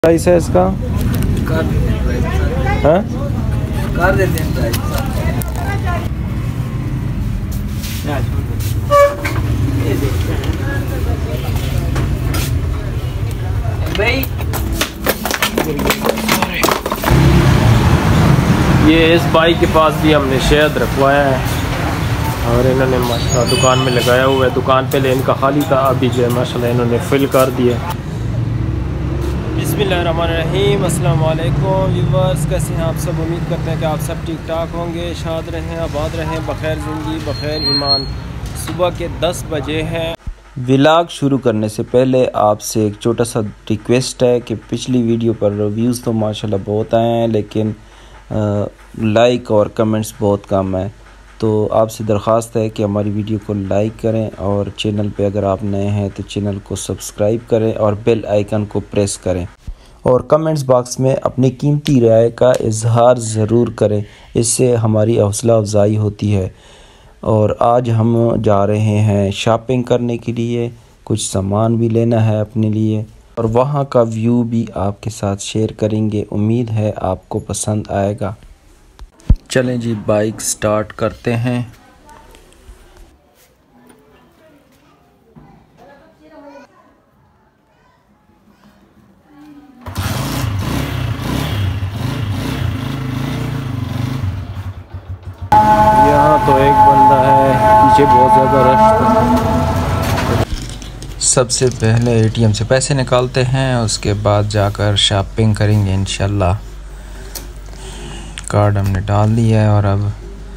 Price है इसका? कर देते हैं प्राइस। हाँ, कर देते हैं प्राइस। भाई ये इस बाइक के पास भी हमने शहद रखवाया है और इन्होंने माशाल्लाह दुकान में लगाया हुआ है। दुकान पहले इनका खाली था, अभी जो है माशाल्लाह इन्होंने फिल कर दिया। बिस्मिल्लाहिर्रहमानिर्रहीम, अस्सलाम वालेकुम व्यूअर्स, कैसे हैं आप सब? उम्मीद करते हैं कि आप सब ठीक ठाक होंगे, शाद रहें, आबाद रहें, बखैर ज़िंदगी बखैर ईमान। सुबह के 10 बजे हैं। व्लॉग शुरू करने से पहले आपसे एक छोटा सा रिक्वेस्ट है कि पिछली वीडियो पर रिव्यूज़ तो माशाल्लाह बहुत आए हैं, लेकिन लाइक और कमेंट्स बहुत कम है। तो आपसे दरख्वास्त है कि हमारी वीडियो को लाइक करें और चैनल पे अगर आप नए हैं तो चैनल को सब्सक्राइब करें और बेल आइकन को प्रेस करें और कमेंट्स बॉक्स में अपनी कीमती राय का इजहार ज़रूर करें, इससे हमारी हौसला अफजाई होती है। और आज हम जा रहे हैं शॉपिंग करने के लिए, कुछ सामान भी लेना है अपने लिए और वहाँ का व्यू भी आपके साथ शेयर करेंगे। उम्मीद है आपको पसंद आएगा। चलें जी, बाइक स्टार्ट करते हैं। यहाँ तो एक बंदा है, पीछे बहुत ज़्यादा रश था। सबसे पहले एटीएम से पैसे निकालते हैं, उसके बाद जाकर शॉपिंग करेंगे इंशाल्लाह। कार्ड हमने डाल दिया है और अब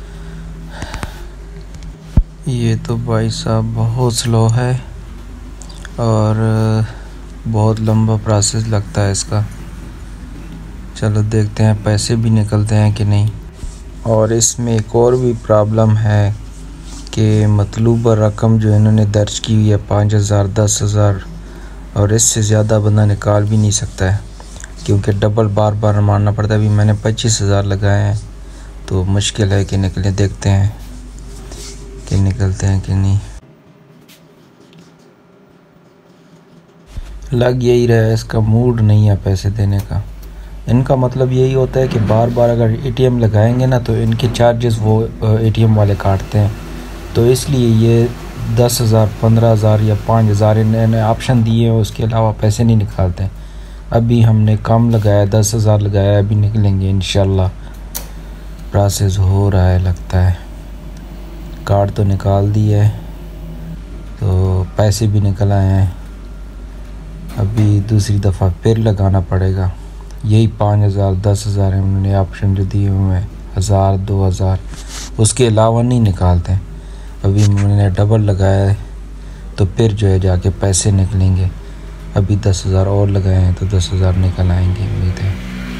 ये तो भाई साहब बहुत स्लो है और बहुत लंबा प्रोसेस लगता है इसका। चलो देखते हैं पैसे भी निकलते हैं कि नहीं। और इसमें एक और भी प्रॉब्लम है कि मतलूबा रकम जो इन्होंने दर्ज की हुई है 5000, 10,000 और इससे ज़्यादा बंदा निकाल भी नहीं सकता है, क्योंकि डबल बार बार मारना पड़ता है। अभी मैंने 25,000 लगाए हैं, तो मुश्किल है कि निकले। देखते हैं कि निकलते हैं कि नहीं। लग यही रहा है इसका मूड नहीं है पैसे देने का। इनका मतलब यही होता है कि बार बार अगर एटीएम लगाएंगे ना तो इनके चार्जेस वो एटीएम वाले काटते हैं, तो इसलिए ये 10,000, 15,000 या 5,000 इन्होंने ऑप्शन दिए हैं, उसके अलावा पैसे नहीं निकालते। अभी हमने कम लगाया, 10,000 लगाया, अभी निकलेंगे इंशाल्लाह। प्रोसेस हो रहा है लगता है। कार्ड तो निकाल दिया है, तो पैसे भी निकल आए हैं। अभी दूसरी दफ़ा फिर लगाना पड़ेगा। यही 5,000, 10,000 है उन्होंने ऑप्शन जो दिए हुए हैं, 1,000, 2,000, उसके अलावा नहीं निकालते। अभी मैंने डबल लगाया है, तो फिर जो है जाके पैसे निकलेंगे। अभी 10,000 और लगाए हैं तो 10,000 निकल आएंगे, उम्मीद है।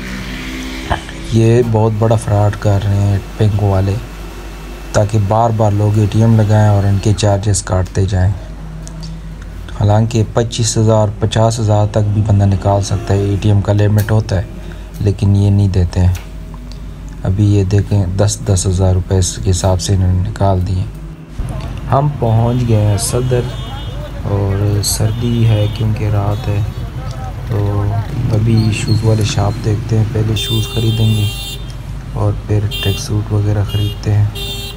ये बहुत बड़ा फ्रॉड कर रहे हैं बैंक वाले, ताकि बार बार लोग एटीएम लगाएं और इनके चार्जेस काटते जाएं। हालांकि 25,000, 50,000 तक भी बंदा निकाल सकता है, एटीएम का लिमिट होता है, लेकिन ये नहीं देते हैं। अभी ये देखें 10,000 रुपये के हिसाब से इन्होंने निकाल दिए। हम पहुंच गए हैं सदर और सर्दी है क्योंकि रात है, तो अभी शूज़ वाले शॉप देखते हैं। पहले शूज़ ख़रीदेंगे और फिर ट्रैक सूट वगैरह ख़रीदते हैं।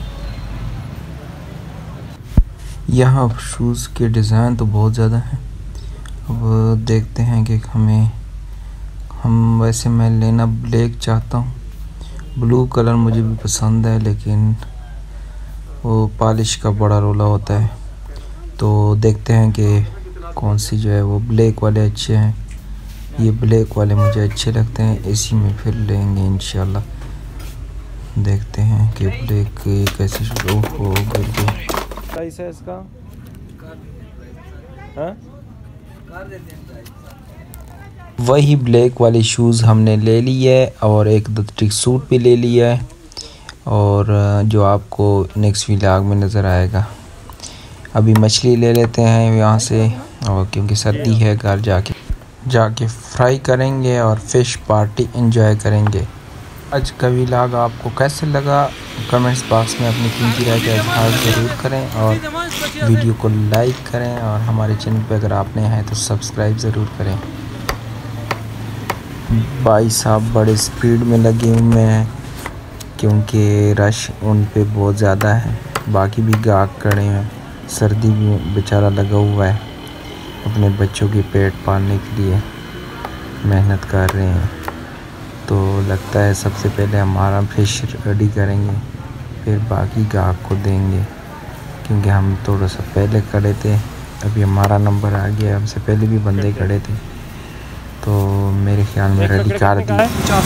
यहाँ शूज़ के डिज़ाइन तो बहुत ज़्यादा हैं। अब देखते हैं कि वैसे मैं लेना ब्लैक चाहता हूँ। ब्लू कलर मुझे भी पसंद है, लेकिन वो पॉलिश का बड़ा रोला होता है। तो देखते हैं कि कौन सी जो है वो ब्लैक वाले अच्छे हैं। ये ब्लैक वाले मुझे अच्छे लगते हैं, इसी में फिर लेंगे इंशाल्लाह। देखते हैं कि ब्लैक कैसे शुरू हो गई। प्राइस है इसका? हाँ? वही ब्लैक वाली शूज़ हमने ले ली है और एक दो ट्रैक सूट भी ले लिया है, और जो आपको नेक्स्ट व्लॉग में नज़र आएगा। अभी मछली ले लेते हैं यहाँ से, और क्योंकि सर्दी है घर जाके फ्राई करेंगे और फ़िश पार्टी एंजॉय करेंगे। आज का व्लॉग आपको कैसे लगा कमेंट्स बॉक्स में अपनी कीमती राय का इजहार ज़रूर करें और वीडियो को लाइक करें, और हमारे चैनल पर अगर आप नए हैं तो सब्सक्राइब ज़रूर करें। भाई साहब बड़े स्पीड में लगे हुए हैं क्योंकि रश उन पे बहुत ज़्यादा है। बाकी भी गाहक खड़े हैं, सर्दी भी बेचारा लगा हुआ है, अपने बच्चों के पेट पालने के लिए मेहनत कर रहे हैं। तो लगता है सबसे पहले हमारा फिश रेडी करेंगे, फिर बाकी गाहक को देंगे क्योंकि हम थोड़ा सा पहले खड़े थे। अभी हमारा नंबर आ गया, हमसे पहले भी बंदे खड़े थे, तो मेरे ख्याल में रेडी कर दी।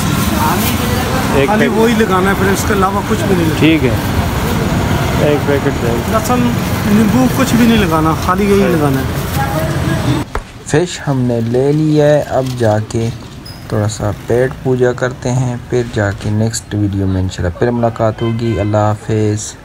खाली वही लगाना है, फिर इसके अलावा कुछ भी नहीं। ठीक है, एक पैकेट लहसुन नींबू कुछ भी नहीं लगाना, खाली यही लगाना है। फ़िश हमने ले लिया है, अब जाके थोड़ा सा पेट पूजा करते हैं, फिर जाके नेक्स्ट वीडियो में इंशाल्लाह फिर मुलाकात होगी। अल्लाह हाफ़िज़।